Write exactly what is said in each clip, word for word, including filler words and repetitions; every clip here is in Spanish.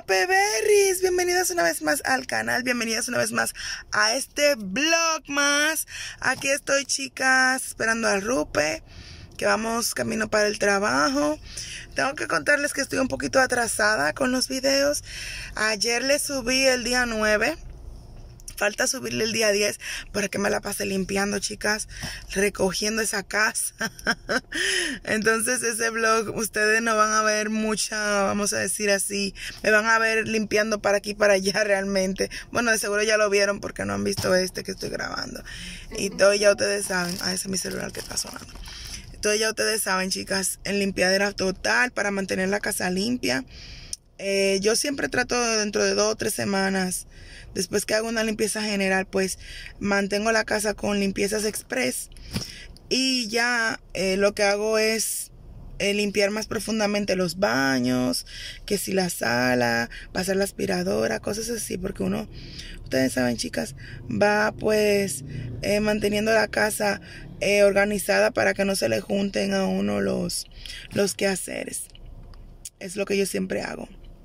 Berries, bienvenidos una vez más al canal, bienvenidos una vez más a este vlog más. Aquí estoy, chicas, esperando al Rupe, que vamos camino para el trabajo. Tengo que contarles que estoy un poquito atrasada con los videos. Ayer les subí el día nueve. Falta subirle el día diez para que me la pase limpiando, chicas, recogiendo esa casa. Entonces ese vlog ustedes no van a ver mucha, vamos a decir así, me van a ver limpiando para aquí y para allá realmente. Bueno, de seguro ya lo vieron porque no han visto este que estoy grabando. Y todo ya ustedes saben, ah, ese es mi celular que está sonando. Todo ya ustedes saben, chicas, en limpiadera total para mantener la casa limpia. Eh, yo siempre trato dentro de dos o tres semanas, después que hago una limpieza general, pues mantengo la casa con limpiezas express. Y ya eh, lo que hago es eh, limpiar más profundamente los baños, que si la sala, pasar la aspiradora, cosas así, porque uno, ustedes saben, chicas, va pues eh, manteniendo la casa eh, organizada para que no se le junten a uno los, los quehaceres. Es lo que yo siempre hago.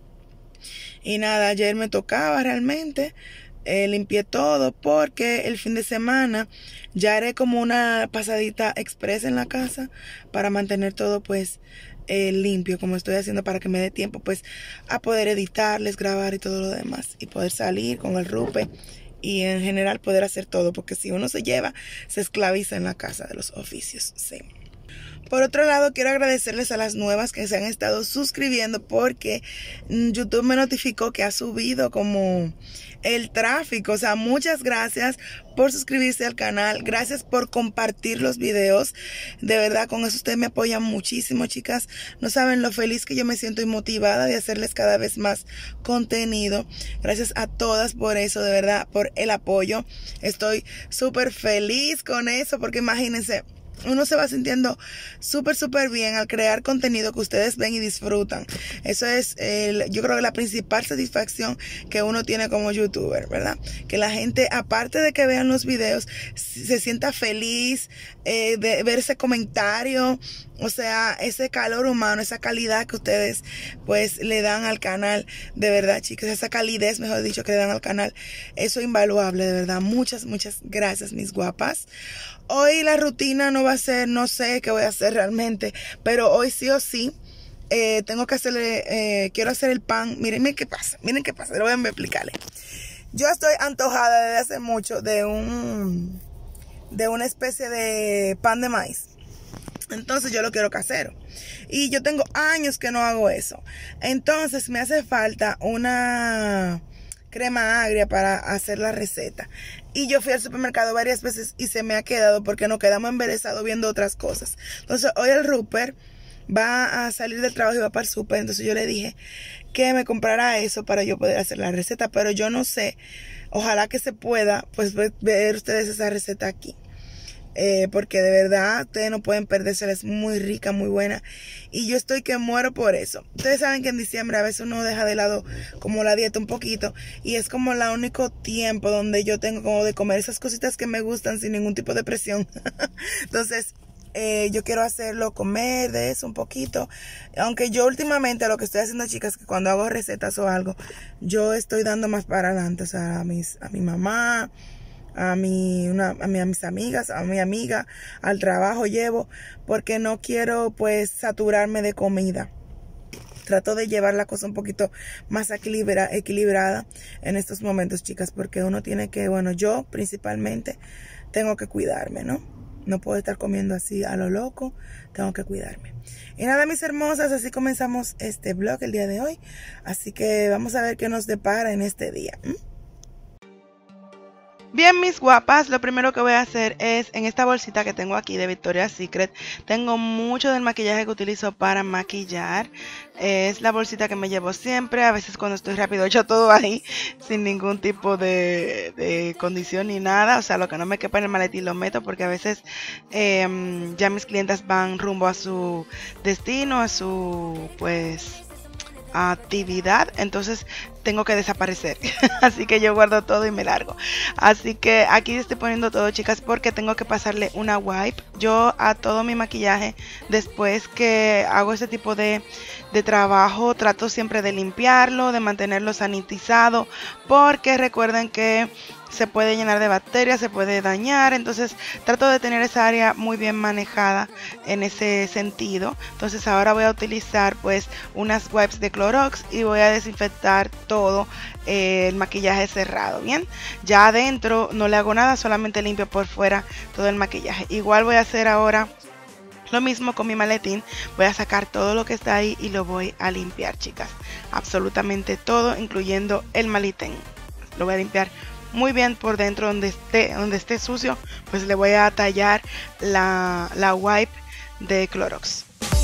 Y nada, ayer me tocaba realmente, eh, limpié todo porque el fin de semana ya haré como una pasadita express en la casa para mantener todo pues eh, limpio, como estoy haciendo, para que me dé tiempo pues a poder editarles, grabar y todo lo demás, y poder salir con el Rupe y en general poder hacer todo, porque si uno se lleva, se esclaviza en la casa de los oficios, sí. Por otro lado, quiero agradecerles a las nuevas que se han estado suscribiendo, porque YouTube me notificó que ha subido como el tráfico. O sea, muchas gracias por suscribirse al canal. Gracias por compartir los videos. De verdad, con eso ustedes me apoyan muchísimo, chicas. No saben lo feliz que yo me siento y motivada de hacerles cada vez más contenido. Gracias a todas por eso, de verdad, por el apoyo. Estoy súper feliz con eso, porque imagínense, uno se va sintiendo súper, súper bien al crear contenido que ustedes ven y disfrutan. Eso es, el, yo creo que la principal satisfacción que uno tiene como youtuber, ¿verdad? Que la gente, aparte de que vean los videos, se sienta feliz eh, de ver ese comentario. O sea, ese calor humano, esa calidad que ustedes pues le dan al canal, de verdad, chicas, esa calidez, mejor dicho, que le dan al canal, eso es invaluable, de verdad. Muchas, muchas gracias, mis guapas. Hoy la rutina no va a ser, no sé qué voy a hacer realmente, pero hoy sí o sí eh, tengo que hacerle, eh, quiero hacer el pan. Miren, miren qué pasa, miren qué pasa, lo voy a explicarle. Yo estoy antojada desde hace mucho de un, de una especie de pan de maíz. Entonces yo lo quiero casero. Y yo tengo años que no hago eso. Entonces me hace falta una crema agria para hacer la receta. Y yo fui al supermercado varias veces y se me ha quedado porque nos quedamos embelesados viendo otras cosas. Entonces hoy el Rupert va a salir del trabajo y va para el super. Entonces yo le dije que me comprara eso para yo poder hacer la receta. Pero yo no sé, ojalá que se pueda pues ver ustedes esa receta aquí. Eh, porque de verdad ustedes no pueden perdérsela, es muy rica, muy buena. Y yo estoy que muero por eso. Ustedes saben que en diciembre a veces uno deja de lado como la dieta un poquito, y es como el único tiempo donde yo tengo como de comer esas cositas que me gustan sin ningún tipo de presión. Entonces eh, yo quiero hacerlo, comer de eso un poquito. Aunque yo últimamente lo que estoy haciendo, chicas, que cuando hago recetas o algo, yo estoy dando más para adelante. O sea, a, mis, a mi mamá, A, mi, una, a, mi, a mis amigas, a mi amiga, al trabajo llevo, porque no quiero pues saturarme de comida. Trato de llevar la cosa un poquito más equilibra, equilibrada en estos momentos, chicas, porque uno tiene que, bueno, yo principalmente tengo que cuidarme, ¿no? No puedo estar comiendo así a lo loco, tengo que cuidarme. Y nada, mis hermosas, así comenzamos este vlog el día de hoy. Así que vamos a ver qué nos depara en este día. ¿Mm? Bien, mis guapas, lo primero que voy a hacer es, en esta bolsita que tengo aquí de Victoria's Secret, tengo mucho del maquillaje que utilizo para maquillar. Es la bolsita que me llevo siempre. A veces cuando estoy rápido echo todo ahí sin ningún tipo de, de condición ni nada. O sea, lo que no me quepa en el maletín lo meto, porque a veces eh, ya mis clientas van rumbo a su destino, a su, pues, actividad, entonces tengo que desaparecer. Así que yo guardo todo y me largo. Así que aquí estoy poniendo todo, chicas, porque tengo que pasarle una wipe. Yo a todo mi maquillaje, después que hago este tipo de, de trabajo, trato siempre de limpiarlo, de mantenerlo sanitizado, porque recuerden que se puede llenar de bacterias, se puede dañar, entonces trato de tener esa área muy bien manejada en ese sentido. Entonces ahora voy a utilizar pues unas wipes de Clorox y voy a desinfectar todo eh, el maquillaje cerrado. Bien, ya adentro no le hago nada, solamente limpio por fuera todo el maquillaje. Igual voy a hacer ahora lo mismo con mi maletín. Voy a sacar todo lo que está ahí y lo voy a limpiar, chicas, absolutamente todo, incluyendo el maletín. Lo voy a limpiar muy bien por dentro, donde esté, donde esté sucio, pues le voy a tallar la, la wipe de Clorox.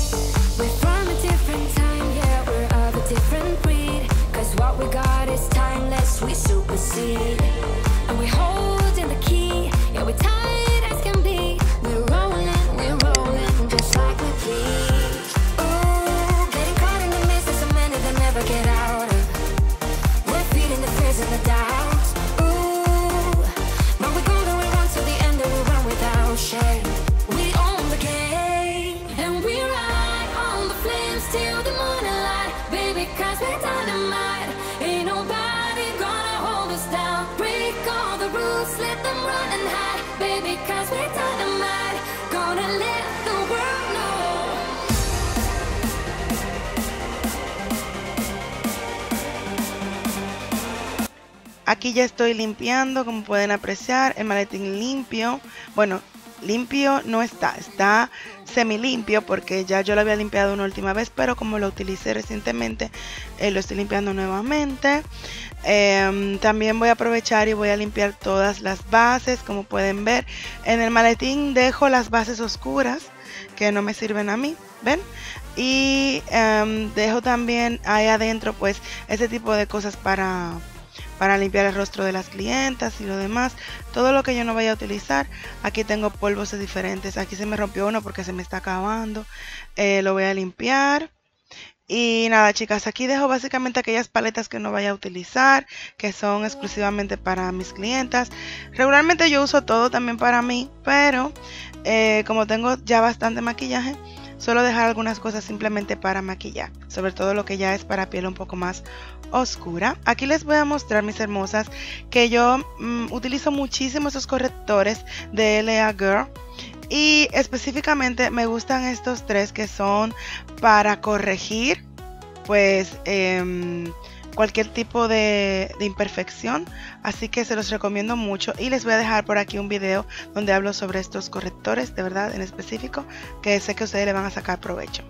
Aquí ya estoy limpiando, como pueden apreciar, el maletín limpio. Bueno, limpio no está, está semi limpio porque ya yo lo había limpiado una última vez, pero como lo utilicé recientemente, eh, lo estoy limpiando nuevamente. Eh, también voy a aprovechar y voy a limpiar todas las bases, como pueden ver. En el maletín dejo las bases oscuras que no me sirven a mí, ¿ven? Y eh, dejo también ahí adentro pues ese tipo de cosas para... para limpiar el rostro de las clientas y lo demás, todo lo que yo no vaya a utilizar. Aquí tengo polvos diferentes, aquí se me rompió uno porque se me está acabando, eh, lo voy a limpiar. Y nada, chicas, aquí dejo básicamente aquellas paletas que no vaya a utilizar, que son exclusivamente para mis clientas. Regularmente yo uso todo también para mí, pero eh, como tengo ya bastante maquillaje, suelo dejar algunas cosas simplemente para maquillar, sobre todo lo que ya es para piel un poco más oscura. Aquí les voy a mostrar, mis hermosas, que yo mmm, utilizo muchísimo estos correctores de L A Girl. Y específicamente me gustan estos tres que son para corregir pues eh, cualquier tipo de, de imperfección. Así que se los recomiendo mucho y les voy a dejar por aquí un video donde hablo sobre estos correctores, de verdad, en específico, que sé que ustedes le van a sacar provecho.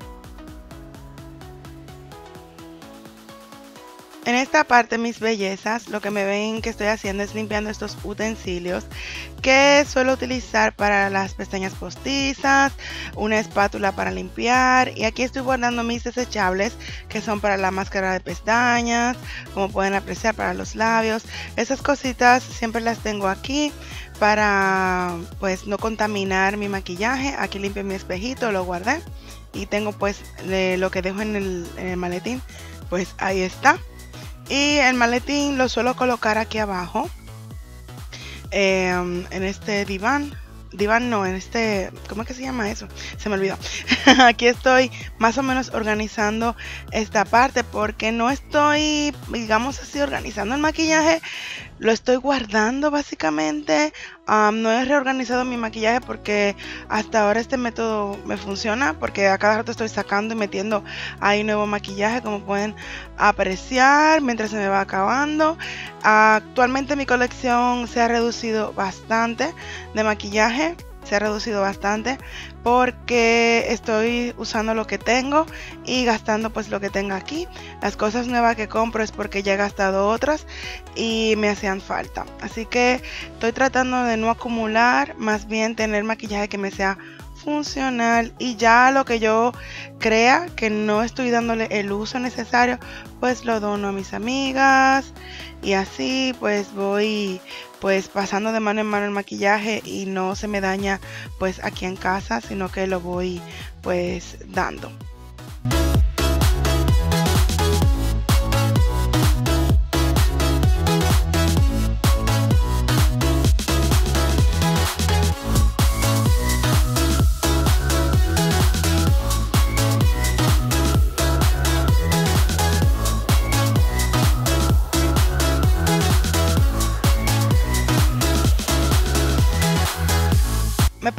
En esta parte, mis bellezas, lo que me ven que estoy haciendo es limpiando estos utensilios que suelo utilizar para las pestañas postizas, una espátula para limpiar, y aquí estoy guardando mis desechables que son para la máscara de pestañas, como pueden apreciar, para los labios. Esas cositas siempre las tengo aquí para pues no contaminar mi maquillaje. Aquí limpio mi espejito, lo guardé, y tengo pues le, lo que dejo en el, en el maletín, pues ahí está. Y el maletín lo suelo colocar aquí abajo, eh, en este diván, diván no, en este, ¿cómo es que se llama eso? Se me olvidó. Aquí estoy más o menos organizando esta parte porque no estoy, digamos así, organizando el maquillaje, lo estoy guardando básicamente. Um, no he reorganizado mi maquillaje porque hasta ahora este método me funciona, porque a cada rato estoy sacando y metiendo ahí nuevo maquillaje, como pueden apreciar, mientras se me va acabando. Uh, actualmente mi colección se ha reducido bastante de maquillaje. Se ha reducido bastante porque estoy usando lo que tengo y gastando pues lo que tengo aquí. Las cosas nuevas que compro es porque ya he gastado otras y me hacían falta. Así que estoy tratando de no acumular, más bien tener maquillaje que me sea funcional, y ya lo que yo crea que no estoy dándole el uso necesario, pues lo dono a mis amigas, y así pues voy pues pasando de mano en mano el maquillaje y no se me daña pues aquí en casa, sino que lo voy pues dando.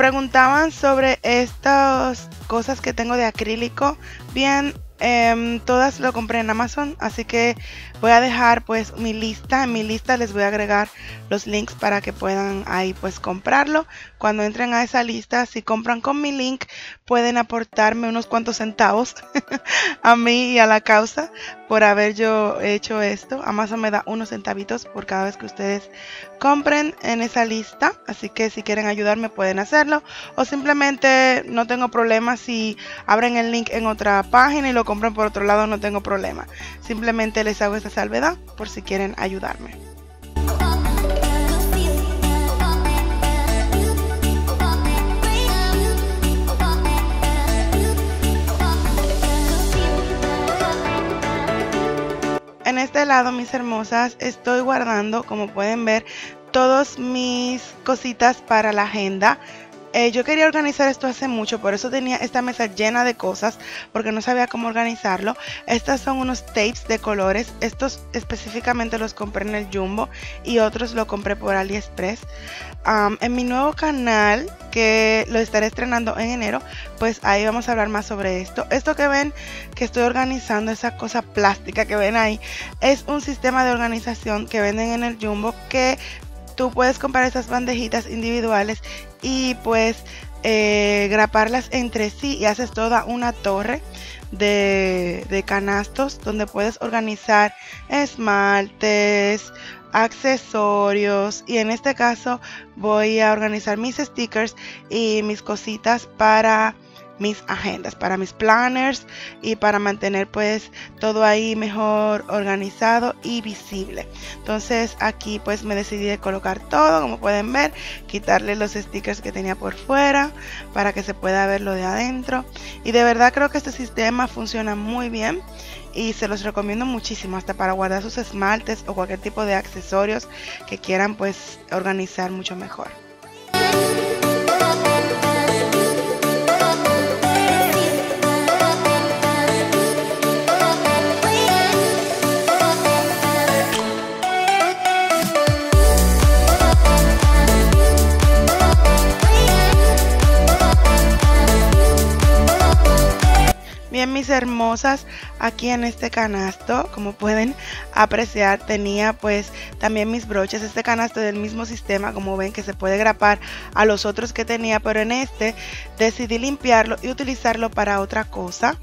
preguntaban sobre estas cosas que tengo de acrílico. Bien, eh, todas lo compré en Amazon, así que voy a dejar pues mi lista. En mi lista les voy a agregar los links para que puedan ahí pues comprarlo. Cuando entren a esa lista, si compran con mi link, pueden aportarme unos cuantos centavos a mí y a la causa por haber yo hecho esto. Amazon me da unos centavitos por cada vez que ustedes compren en esa lista, así que si quieren ayudarme pueden hacerlo, o simplemente no tengo problema si abren el link en otra página y lo compran por otro lado, no tengo problema. Simplemente les hago esta salvedad por si quieren ayudarme. En este lado, mis hermosas, estoy guardando, como pueden ver, todas mis cositas para la agenda. Eh, yo quería organizar esto hace mucho, por eso tenía esta mesa llena de cosas, porque no sabía cómo organizarlo. Estas son unos tapes de colores. Estos específicamente los compré en el Jumbo y otros los compré por AliExpress. Um, en mi nuevo canal, que lo estaré estrenando en enero, pues ahí vamos a hablar más sobre esto. Esto que ven que estoy organizando, esa cosa plástica que ven ahí, es un sistema de organización que venden en el Jumbo, que tú puedes comprar esas bandejitas individuales y pues eh, graparlas entre sí y haces toda una torre de, de canastos donde puedes organizar esmaltes, accesorios, y en este caso voy a organizar mis stickers y mis cositas para mis agendas, para mis planners y para mantener pues todo ahí mejor organizado y visible. Entonces aquí pues me decidí de colocar todo, como pueden ver, quitarle los stickers que tenía por fuera para que se pueda ver lo de adentro, y de verdad creo que este sistema funciona muy bien y se los recomiendo muchísimo, hasta para guardar sus esmaltes o cualquier tipo de accesorios que quieran pues organizar mucho mejor. Bien, mis hermosas, aquí en este canasto, como pueden apreciar, tenía pues también mis broches. Este canasto del mismo sistema, como ven, que se puede grapar a los otros que tenía, pero en este decidí limpiarlo y utilizarlo para otra cosa.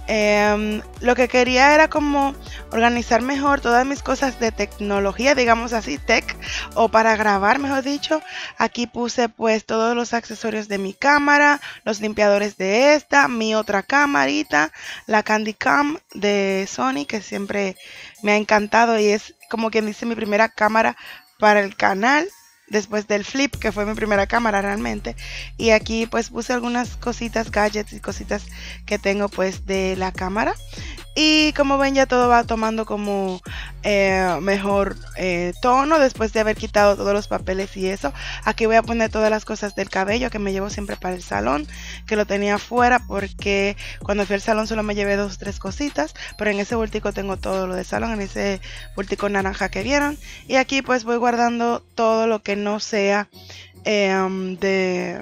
Eh, lo que quería era como organizar mejor todas mis cosas de tecnología, digamos así, tech, o para grabar, mejor dicho. Aquí puse pues todos los accesorios de mi cámara, los limpiadores de esta, mi otra camarita, la Candycam de Sony, que siempre me ha encantado y es como quien dice mi primera cámara para el canal, después del Flip, que fue mi primera cámara realmente. Y aquí pues puse algunas cositas, gadgets y cositas que tengo pues de la cámara. Y como ven, ya todo va tomando como eh, mejor eh, tono después de haber quitado todos los papeles y eso. Aquí voy a poner todas las cosas del cabello que me llevo siempre para el salón, que lo tenía afuera porque cuando fui al salón solo me llevé dos o tres cositas, pero en ese bultico tengo todo lo del salón, en ese bultico naranja que vieron. Y aquí pues voy guardando todo lo que no sea eh, de...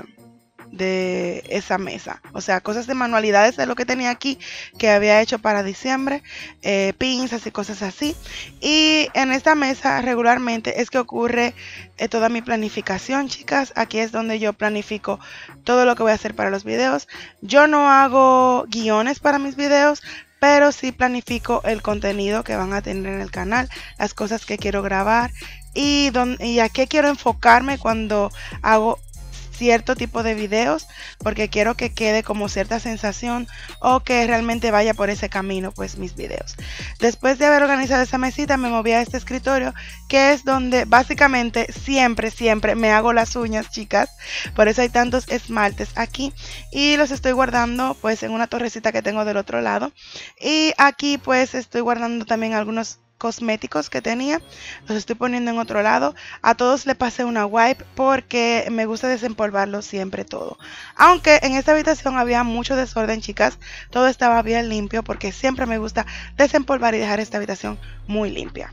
de esa mesa, o sea, cosas de manualidades de lo que tenía aquí que había hecho para diciembre, eh, pinzas y cosas así. Y en esta mesa regularmente es que ocurre eh, toda mi planificación, chicas. Aquí es donde yo planifico todo lo que voy a hacer para los videos. Yo no hago guiones para mis videos, pero sí planifico el contenido que van a tener en el canal, las cosas que quiero grabar y, don, y a qué quiero enfocarme cuando hago cierto tipo de videos, porque quiero que quede como cierta sensación o que realmente vaya por ese camino pues mis videos. Después de haber organizado esa mesita, me moví a este escritorio, que es donde básicamente siempre siempre me hago las uñas, chicas. Por eso hay tantos esmaltes aquí y los estoy guardando pues en una torrecita que tengo del otro lado. Y aquí pues estoy guardando también algunos cosméticos que tenía, los estoy poniendo en otro lado. A todos le pasé una wipe porque me gusta desempolvarlo siempre todo, aunque en esta habitación había mucho desorden, chicas. Todo estaba bien limpio porque siempre me gusta desempolvar y dejar esta habitación muy limpia.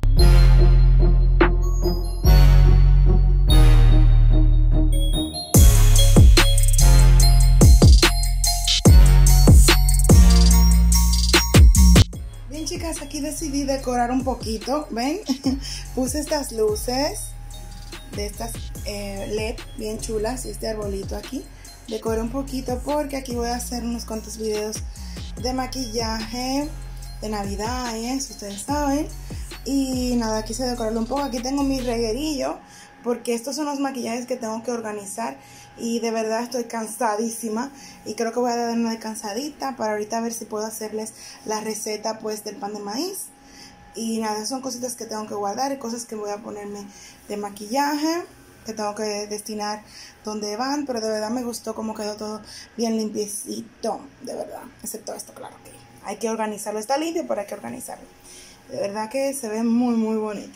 decidí decorar un poquito, ¿ven? Puse estas luces de estas eh, L E D bien chulas y este arbolito aquí. Decoré un poquito porque aquí voy a hacer unos cuantos videos de maquillaje de Navidad y eso, ustedes saben. Y nada, quise decorarlo un poco. Aquí tengo mi reguerillo porque estos son los maquillajes que tengo que organizar y de verdad estoy cansadísima y creo que voy a dar una descansadita para ahorita ver si puedo hacerles la receta pues del pan de maíz. Y nada, son cositas que tengo que guardar y cosas que voy a ponerme de maquillaje que tengo que destinar donde van, pero de verdad me gustó cómo quedó todo bien limpiecito, de verdad, excepto esto, claro que hay que organizarlo, está limpio pero hay que organizarlo, de verdad que se ve muy muy bonito.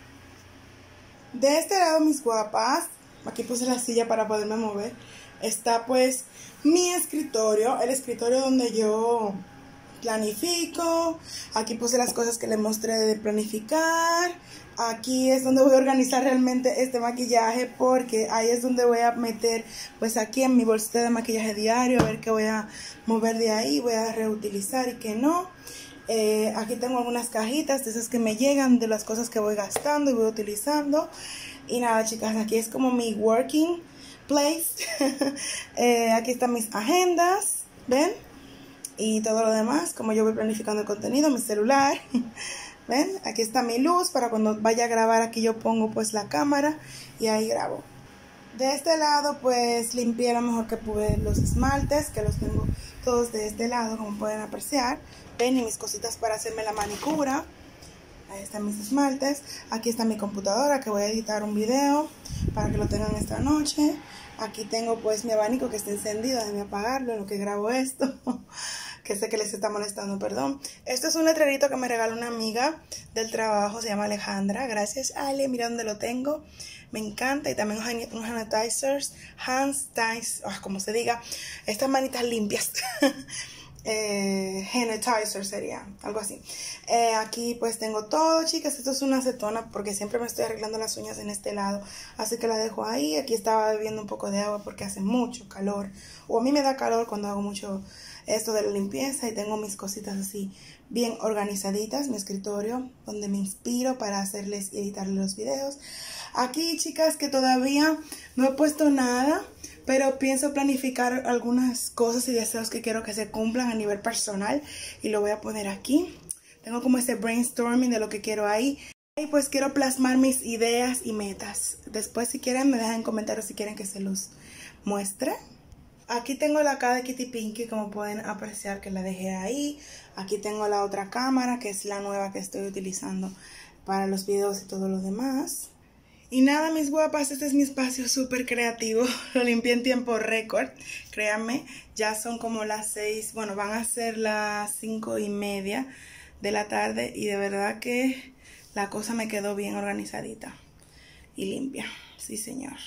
De este lado, mis guapas, aquí puse la silla para poderme mover, está pues mi escritorio, el escritorio donde yo planifico. Aquí puse las cosas que les mostré de planificar. Aquí es donde voy a organizar realmente este maquillaje, porque ahí es donde voy a meter pues aquí en mi bolsita de maquillaje diario, a ver qué voy a mover de ahí, voy a reutilizar y qué no. Eh, aquí tengo algunas cajitas de esas que me llegan, de las cosas que voy gastando y voy utilizando. Y nada, chicas, aquí es como mi working place. eh, aquí están mis agendas, ¿ven? Y todo lo demás, como yo voy planificando el contenido, mi celular. ¿Ven? Aquí está mi luz, para cuando vaya a grabar aquí yo pongo pues la cámara y ahí grabo. De este lado pues limpié lo mejor que pude los esmaltes, que los tengo todos de este lado, como pueden apreciar. Ven, y mis cositas para hacerme la manicura. Ahí están mis esmaltes. Aquí está mi computadora, que voy a editar un video para que lo tengan esta noche. Aquí tengo pues mi abanico que está encendido, déjenme apagarlo en lo que grabo esto. Que sé que les está molestando, perdón. Esto es un letrerito que me regaló una amiga del trabajo, se llama Alejandra. Gracias, Ale, mira dónde lo tengo. Me encanta. Y también unos sanitizers, hand sanitizers, oh, como se diga, estas manitas limpias. eh, sanitizer sería, algo así. Eh, aquí pues tengo todo, chicas. Esto es una acetona porque siempre me estoy arreglando las uñas en este lado, así que la dejo ahí. Aquí estaba bebiendo un poco de agua porque hace mucho calor, o a mí me da calor cuando hago mucho esto de la limpieza. Y tengo mis cositas así bien organizaditas, mi escritorio donde me inspiro para hacerles y editarles los videos. Aquí, chicas, que todavía no he puesto nada, pero pienso planificar algunas cosas y deseos que quiero que se cumplan a nivel personal y lo voy a poner aquí. Tengo como ese brainstorming de lo que quiero ahí. Y pues quiero plasmar mis ideas y metas. Después, si quieren, me dejan en comentarios si quieren que se los muestre. Aquí tengo la cara de Kitty Pinky, como pueden apreciar que la dejé ahí. Aquí tengo la otra cámara, que es la nueva que estoy utilizando para los videos y todo lo demás. Y nada, mis guapas, este es mi espacio súper creativo. Lo limpié en tiempo récord, créanme. Ya son como las seis, bueno, van a ser las cinco y media de la tarde. Y de verdad que la cosa me quedó bien organizadita y limpia. Sí, señor.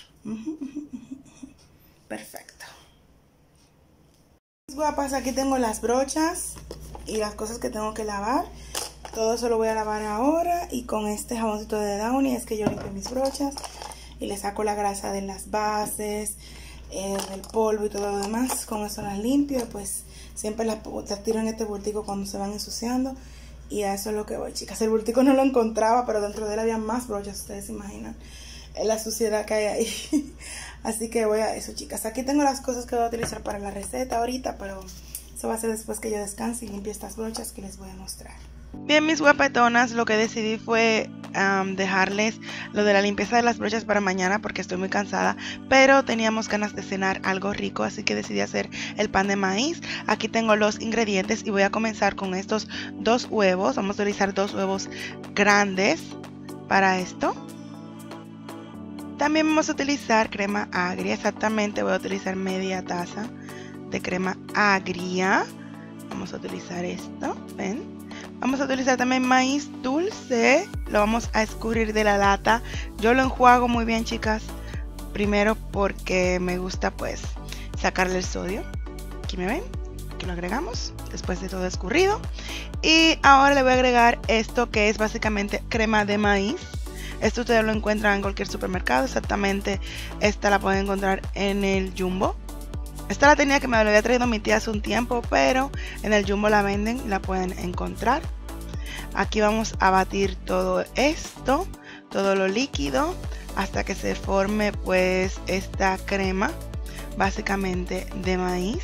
Perfecto. Guapas, aquí tengo las brochas y las cosas que tengo que lavar. Todo eso lo voy a lavar ahora, y con este jaboncito de Downy es que yo limpio mis brochas y le saco la grasa de las bases, eh, del polvo y todo lo demás. Con eso las limpio, pues siempre las, las tiro en este bultico cuando se van ensuciando, y a eso es lo que voy, chicas. El bultico no lo encontraba, pero dentro de él había más brochas, ustedes se imaginan la suciedad que hay ahí. Así que voy a eso, chicas. Aquí tengo las cosas que voy a utilizar para la receta ahorita, pero eso va a ser después que yo descanse y limpie estas brochas que les voy a mostrar. Bien, mis guapetonas, lo que decidí fue um, dejarles lo de la limpieza de las brochas para mañana porque estoy muy cansada, pero teníamos ganas de cenar algo rico, así que decidí hacer el pan de maíz. Aquí tengo los ingredientes y voy a comenzar con estos dos huevos. Vamos a utilizar dos huevos grandes para esto. También vamos a utilizar crema agria, exactamente voy a utilizar media taza de crema agria. Vamos a utilizar esto, ¿ven? Vamos a utilizar también maíz dulce, lo vamos a escurrir de la lata. Yo lo enjuago muy bien, chicas, primero porque me gusta pues sacarle el sodio. Aquí me ven, aquí lo agregamos después de todo escurrido. Y ahora le voy a agregar esto que es básicamente crema de maíz. Esto ustedes lo encuentran en cualquier supermercado, exactamente esta la pueden encontrar en el Jumbo. Esta la tenía que me la había traído mi tía hace un tiempo, pero en el Jumbo la venden y la pueden encontrar. Aquí vamos a batir todo esto, todo lo líquido, hasta que se forme pues esta crema básicamente de maíz.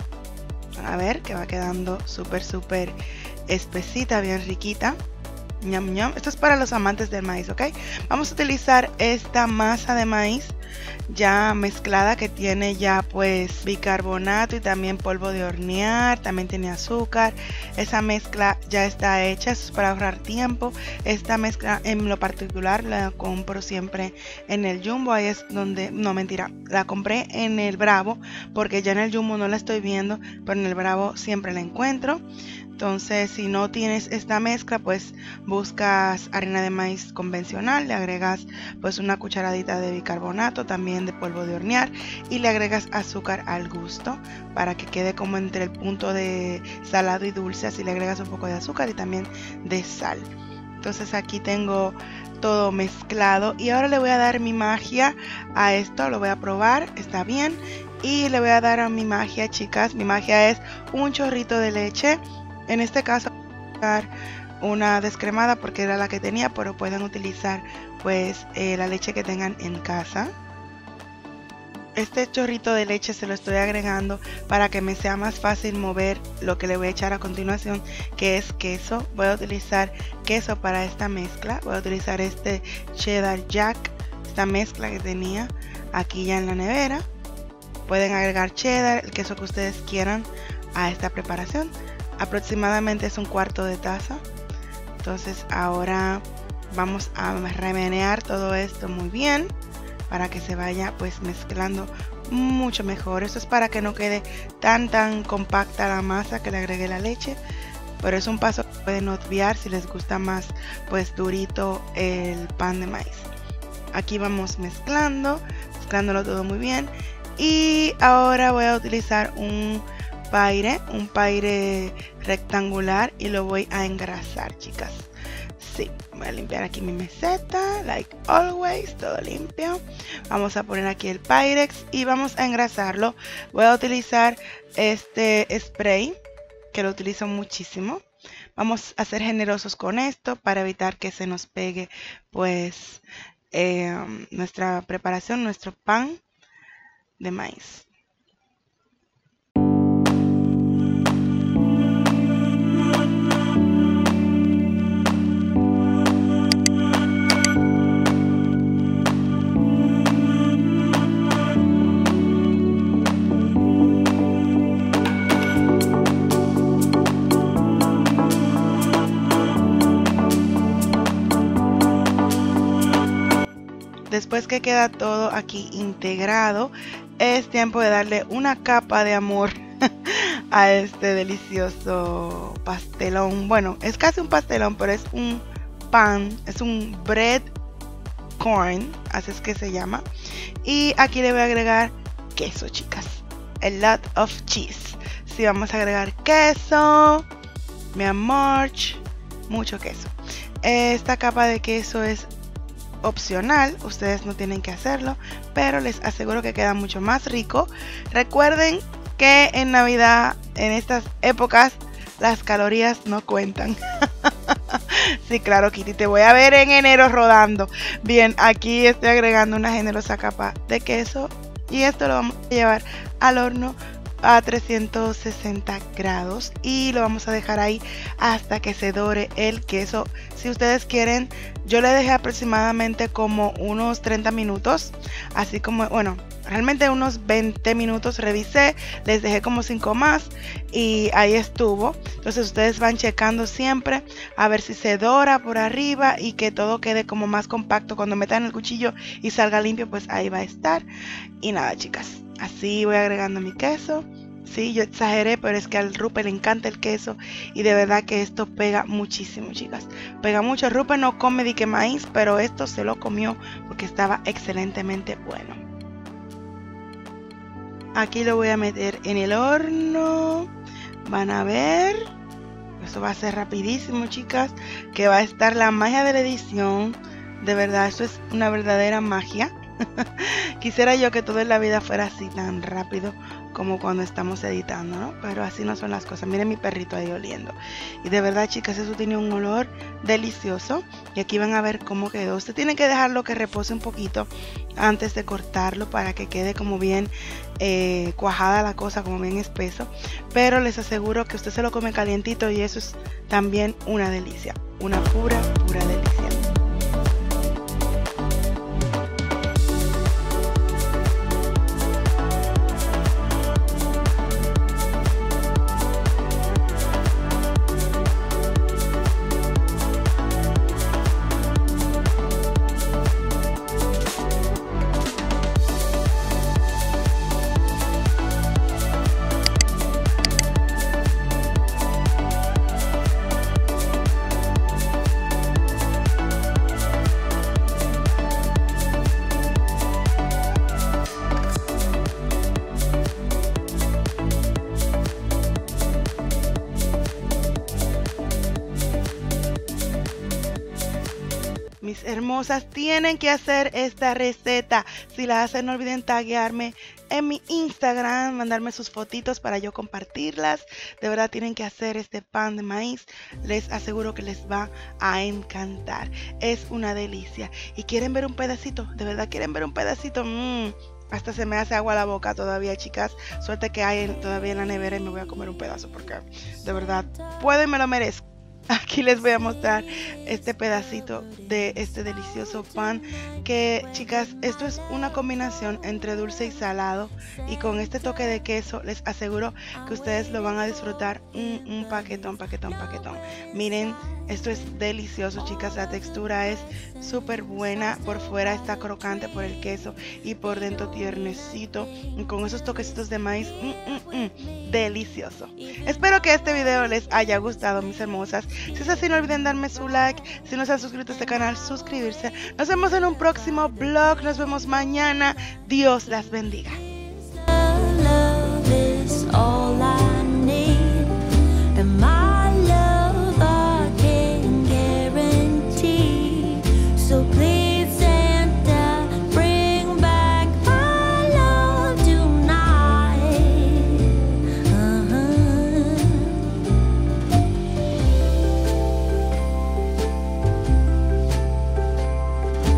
A ver que va quedando súper súper espesita, bien riquita. Ñam, ñam. Esto es para los amantes del maíz, ¿ok? Vamos a utilizar esta masa de maíz ya mezclada, que tiene ya pues bicarbonato y también polvo de hornear, también tiene azúcar. Esa mezcla ya está hecha, eso es para ahorrar tiempo. Esta mezcla en lo particular la compro siempre en el Jumbo, ahí es donde, no mentira, la compré en el Bravo, porque ya en el Jumbo no la estoy viendo, pero en el Bravo siempre la encuentro. Entonces, si no tienes esta mezcla, pues buscas harina de maíz convencional, le agregas pues una cucharadita de bicarbonato, también de polvo de hornear, y le agregas azúcar al gusto para que quede como entre el punto de salado y dulce. Así le agregas un poco de azúcar y también de sal. Entonces aquí tengo todo mezclado y ahora le voy a dar mi magia a esto, lo voy a probar, está bien, y le voy a dar a mi magia, chicas. Mi magia es un chorrito de leche. En este caso voy a usar una descremada porque era la que tenía, pero pueden utilizar pues eh, la leche que tengan en casa. Este chorrito de leche se lo estoy agregando para que me sea más fácil mover lo que le voy a echar a continuación, que es queso. Voy a utilizar queso para esta mezcla. Voy a utilizar este cheddar jack, esta mezcla que tenía aquí ya en la nevera. Pueden agregar cheddar, el queso que ustedes quieran a esta preparación. Aproximadamente es un cuarto de taza. Entonces ahora vamos a remenear todo esto muy bien para que se vaya pues mezclando mucho mejor. Esto es para que no quede tan tan compacta la masa que le agregué la leche, pero es un paso que pueden obviar si les gusta más pues durito el pan de maíz. Aquí vamos mezclando, mezclándolo todo muy bien, y ahora voy a utilizar un paire, un paire rectangular, y lo voy a engrasar, chicas. Sí, voy a limpiar aquí mi meseta, like always, todo limpio. Vamos a poner aquí el Pyrex y vamos a engrasarlo. Voy a utilizar este spray, que lo utilizo muchísimo. Vamos a ser generosos con esto para evitar que se nos pegue pues eh, nuestra preparación, nuestro pan de maíz. Después que queda todo aquí integrado, es tiempo de darle una capa de amor a este delicioso pastelón. Bueno, es casi un pastelón, pero es un pan, es un bread corn, así es que se llama. Y aquí le voy a agregar queso, chicas, a lot of cheese. Sí, vamos a agregar queso, mi amor, mucho queso. Esta capa de queso es opcional, ustedes no tienen que hacerlo, pero les aseguro que queda mucho más rico. Recuerden que en Navidad, en estas épocas, las calorías no cuentan. Sí, claro, Kitty, te voy a ver en enero rodando. Bien, aquí estoy agregando una generosa capa de queso y esto lo vamos a llevar al horno a trescientos sesenta grados y lo vamos a dejar ahí hasta que se dore el queso. Si ustedes quieren, yo le dejé aproximadamente como unos treinta minutos, así como, bueno, realmente unos veinte minutos revisé, les dejé como cinco más y ahí estuvo. Entonces ustedes van checando siempre a ver si se dora por arriba y que todo quede como más compacto. Cuando metan el cuchillo y salga limpio, pues ahí va a estar. Y nada, chicas, así voy agregando mi queso. Sí, yo exageré, pero es que al Rupe le encanta el queso y de verdad que esto pega muchísimo, chicas. Pega mucho. Rupe no come di que maíz, pero esto se lo comió porque estaba excelentemente bueno. Aquí lo voy a meter en el horno. Van a ver. Esto va a ser rapidísimo, chicas, que va a estar la magia de la edición. De verdad, esto es una verdadera magia. Quisiera yo que todo en la vida fuera así tan rápido como cuando estamos editando, ¿no? Pero así no son las cosas. Miren mi perrito ahí oliendo. Y de verdad, chicas, eso tiene un olor delicioso. Y aquí van a ver cómo quedó. Usted tiene que dejarlo que repose un poquito antes de cortarlo para que quede como bien eh, cuajada la cosa, como bien espeso. Pero les aseguro que usted se lo come calientito y eso es también una delicia. Una pura, pura delicia. Mis hermosas, tienen que hacer esta receta. Si la hacen, no olviden taguearme en mi Instagram, mandarme sus fotitos para yo compartirlas. De verdad tienen que hacer este pan de maíz. Les aseguro que les va a encantar. Es una delicia. ¿Y quieren ver un pedacito? ¿De verdad quieren ver un pedacito? Mmm. Hasta se me hace agua la boca todavía, chicas. Suerte que hay todavía en la nevera y me voy a comer un pedazo porque de verdad puedo y me lo merezco. Aquí les voy a mostrar este pedacito de este delicioso pan que, chicas, esto es una combinación entre dulce y salado y con este toque de queso les aseguro que ustedes lo van a disfrutar un, un paquetón, paquetón, paquetón. Miren, esto es delicioso, chicas, la textura es súper buena, por fuera está crocante por el queso y por dentro tiernecito y con esos toquecitos de maíz, mm, mm, mm, delicioso. Espero que este video les haya gustado, mis hermosas. Si es así, no olviden darme su like. Si no se han suscrito a este canal, suscribirse. Nos vemos en un próximo vlog. Nos vemos mañana. Dios las bendiga.